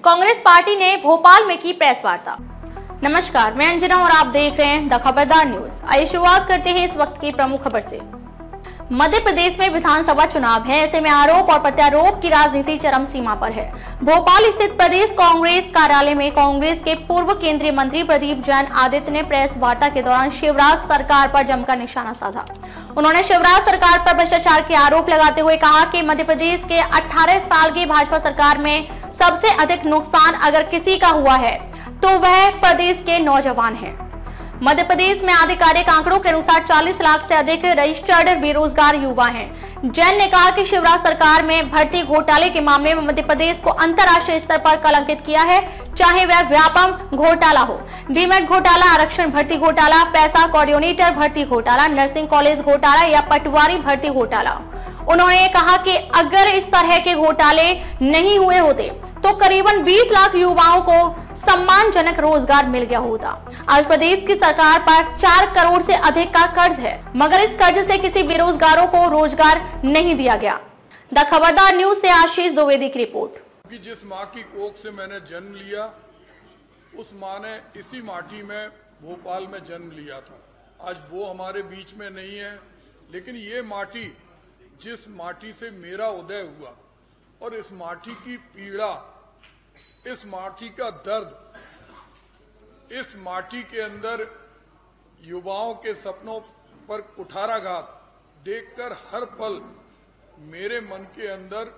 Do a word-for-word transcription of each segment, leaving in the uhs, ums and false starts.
Congress party ने भोपाल में की प्रेस वार्ता। नमस्कार, मैं अंजना और आप देख रहे हैं द खबरदार न्यूज। आइए शुरुआत करते हैं इस वक्त की प्रमुख खबर से। मध्य प्रदेश में विधानसभा चुनाव है, ऐसे में आरोप और प्रत्यारोप की राजनीति चरम सीमा पर है। भोपाल स्थित प्रदेश कांग्रेस कार्यालय में कांग्रेस के पूर्व केंद्रीय मंत्री प्रदीप जैन आदित्य ने प्रेस वार्ता के दौरान शिवराज सरकार पर जमकर निशाना साधा। उन्होंने शिवराज सरकार पर भ्रष्टाचार के आरोप लगाते हुए कहा कि मध्य प्रदेश के अठारह साल की भाजपा सरकार में सबसे अधिक नुकसान अगर किसी का हुआ है तो वह प्रदेश के नौजवान हैं। मध्य प्रदेश में आधिकारिक आंकड़ों के अनुसार चालीस लाख से अधिक रजिस्टर्ड बेरोजगार युवा हैं। जैन ने कहा कि शिवराज सरकार में भर्ती घोटाले के मामले में मध्य प्रदेश को अंतर्राष्ट्रीय स्तर पर कलंकित किया है, चाहे वह व्यापम घोटाला हो, डीमेट घोटाला, आरक्षण भर्ती घोटाला, पैसा कोऑर्डिनेटर भर्ती घोटाला, नर्सिंग कॉलेज घोटाला या पटवारी भर्ती घोटाला। उन्होंने कहा कि अगर इस तरह के घोटाले नहीं हुए होते तो करीबन बीस लाख युवाओं को सम्मानजनक रोजगार मिल गया होता। आज प्रदेश की सरकार पर चार करोड़ से अधिक का कर्ज है, मगर इस कर्ज से किसी बेरोजगारों को रोजगार नहीं दिया गया। द खबरदार न्यूज से आशीष द्विवेदी की रिपोर्ट। कि जिस माँ की कोख से मैंने जन्म लिया, उस माँ ने इसी माटी में भोपाल में जन्म लिया था। आज वो हमारे बीच में नहीं है, लेकिन ये माटी, जिस माटी से मेरा उदय हुआ और इस माटी की पीड़ा, इस माटी का दर्द, इस माटी के अंदर युवाओं के सपनों पर कुठाराघात देखकर हर पल मेरे मन के अंदर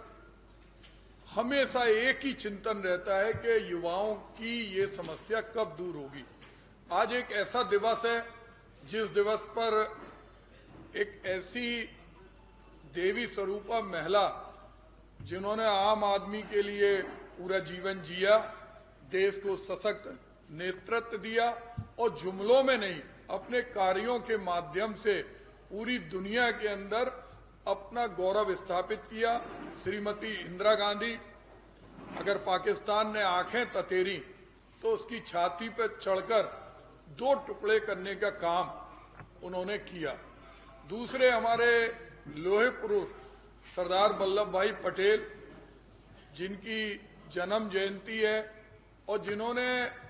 हमेशा एक ही चिंतन रहता है कि युवाओं की ये समस्या कब दूर होगी। आज एक ऐसा दिवस है जिस दिवस पर एक ऐसी देवी स्वरूपा महिला, जिन्होंने आम आदमी के लिए पूरा जीवन जिया, देश को सशक्त नेतृत्व दिया और जुमलों में नहीं, अपने कार्यों के माध्यम से पूरी दुनिया के अंदर अपना गौरव स्थापित किया, श्रीमती इंदिरा गांधी। अगर पाकिस्तान ने आंखें ततेरी तो उसकी छाती पर चढ़कर दो टुकड़े करने का काम उन्होंने किया। दूसरे हमारे लोहे पुरुष सरदार वल्लभ भाई पटेल, जिनकी जन्म जयंती है और जिन्होंने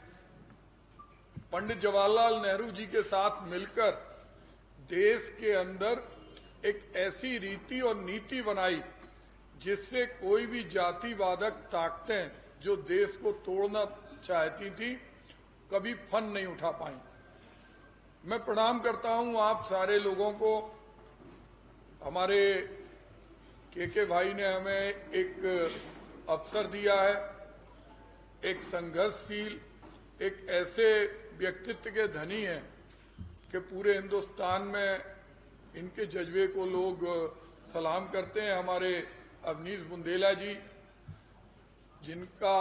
पंडित जवाहरलाल नेहरू जी के साथ मिलकर देश के अंदर एक ऐसी रीति और नीति बनाई जिससे कोई भी जातिवादक ताकतें जो देश को तोड़ना चाहती थी, कभी फन नहीं उठा पाई। मैं प्रणाम करता हूं आप सारे लोगों को। हमारे के के भाई ने हमें एक अवसर दिया है, एक संघर्षशील, एक ऐसे व्यक्तित्व के धनी हैं कि पूरे हिंदुस्तान में इनके जज्बे को लोग सलाम करते हैं। हमारे अवनीश बुंदेला जी, जिनका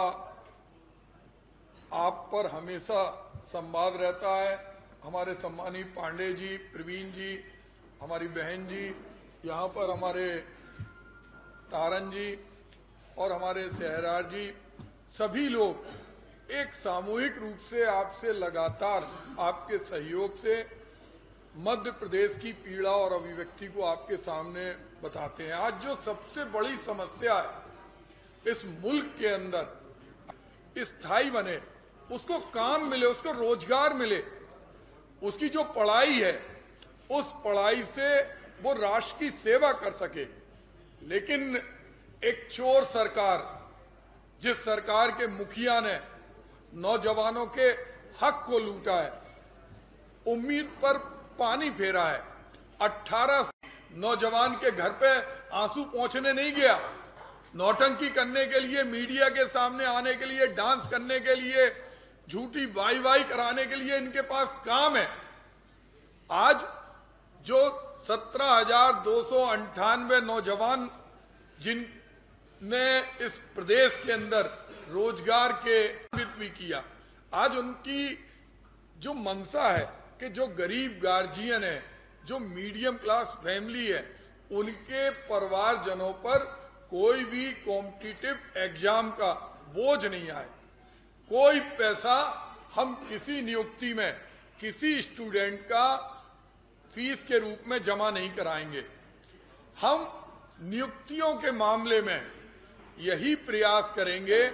आप पर हमेशा संवाद रहता है, हमारे सम्मानी पांडे जी, प्रवीण जी, हमारी बहन जी, यहाँ पर हमारे तारन जी और हमारे सहरार जी, सभी लोग एक सामूहिक रूप से आपसे लगातार आपके सहयोग से मध्य प्रदेश की पीड़ा और अभिव्यक्ति को आपके सामने बताते हैं। आज जो सबसे बड़ी समस्या है इस मुल्क के अंदर, स्थायी बने, उसको काम मिले, उसको रोजगार मिले, उसकी जो पढ़ाई है उस पढ़ाई से वो राष्ट्र की सेवा कर सके। लेकिन एक चोर सरकार, जिस सरकार के मुखिया ने नौजवानों के हक को लूटा है, उम्मीद पर पानी फेरा है, अठारह नौजवान के घर पे आंसू पहुंचने नहीं गया, नौटंकी करने के लिए, मीडिया के सामने आने के लिए, डांस करने के लिए, झूठी वाई वाई कराने के लिए इनके पास काम है। आज जो सत्रह हजार दो सौ अंठानवे नौजवान जिनने इस प्रदेश के अंदर रोजगार के भी किया, आज उनकी जो मंशा है कि जो गरीब गार्जियन है, जो मीडियम क्लास फैमिली है, उनके परिवारजनों पर कोई भी कॉम्पिटिटिव एग्जाम का बोझ नहीं आए। कोई पैसा हम किसी नियुक्ति में किसी स्टूडेंट का फीस के रूप में जमा नहीं कराएंगे। हम नियुक्तियों के मामले में यही प्रयास करेंगे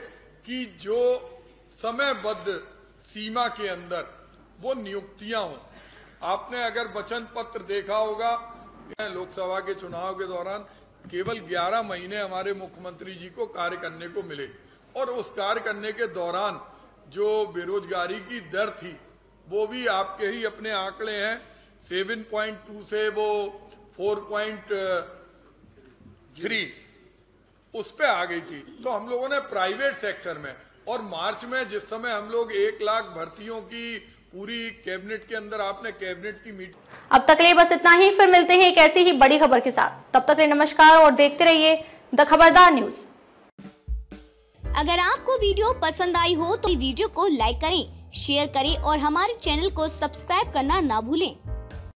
कि जो समयबद्ध सीमा के अंदर वो नियुक्तियां हों। आपने अगर वचन पत्र देखा होगा, लोकसभा के चुनाव के दौरान केवल ग्यारह महीने हमारे मुख्यमंत्री जी को कार्य करने को मिले, और उस कार्य करने के दौरान जो बेरोजगारी की दर थी वो भी आपके ही अपने आंकड़े हैं, सात पॉइंट दो से वो चार पॉइंट तीन उस पे आ गई थी। तो हम लोगों ने प्राइवेट सेक्टर में, और मार्च में जिस समय हम लोग एक लाख भर्तियों की पूरी कैबिनेट के अंदर, आपने कैबिनेट की मीटिंग। अब तक के लिए बस इतना ही, फिर मिलते हैं एक ऐसी ही बड़ी खबर के साथ। तब तक के लिए नमस्कार और देखते रहिए द खबरदार न्यूज। अगर आपको वीडियो पसंद आई हो तो वीडियो को लाइक करें, शेयर करें और हमारे चैनल को सब्सक्राइब करना ना भूलें।